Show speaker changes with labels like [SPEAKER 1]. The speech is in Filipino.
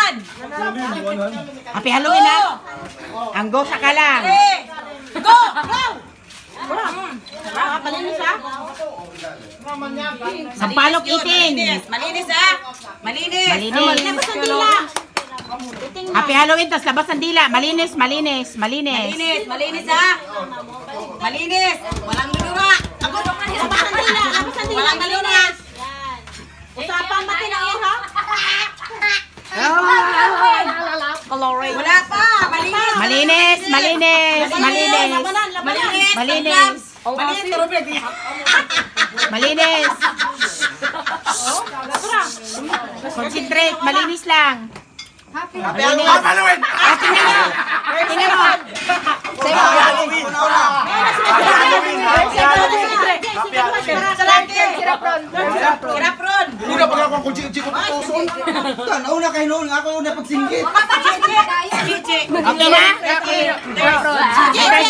[SPEAKER 1] Yan!
[SPEAKER 2] Happy Halloween na. Ang go sa ka lang.
[SPEAKER 1] Go! Go!
[SPEAKER 2] Malinis ha? Sampalok eating.
[SPEAKER 1] Malinis ha? Malinis.
[SPEAKER 2] Malinis. Happy Halloween, tas labas ang dila. Malinis, malinis, malinis.
[SPEAKER 1] Malinis, malinis ha? Malinis. Walang nalura.
[SPEAKER 2] Labas ang dila, labas ang dila.
[SPEAKER 1] Walang nalura.
[SPEAKER 2] Usapang matinaw ha?
[SPEAKER 1] Wala pa. Malinis.
[SPEAKER 2] Malinis, malinis, malinis.
[SPEAKER 1] Malinis.
[SPEAKER 2] Malinis.
[SPEAKER 1] Malinis.
[SPEAKER 2] Malinis. Concentrate, malinis lang.
[SPEAKER 3] Happy Halloween!
[SPEAKER 2] Tingnan mo. Tingnan mo.
[SPEAKER 1] Kirapron.
[SPEAKER 3] Una pag ako kung chiko putuson. Nauna kayo noon, ako una pagsinggit.
[SPEAKER 1] Chichi.
[SPEAKER 2] Okay na? Okay.